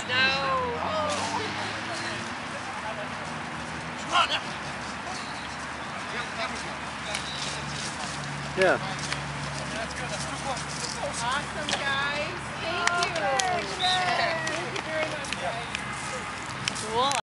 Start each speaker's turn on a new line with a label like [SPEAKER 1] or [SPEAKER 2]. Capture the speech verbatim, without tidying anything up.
[SPEAKER 1] Yeah.
[SPEAKER 2] Awesome, guys. Thank you. Thank you very much, guys. Cool.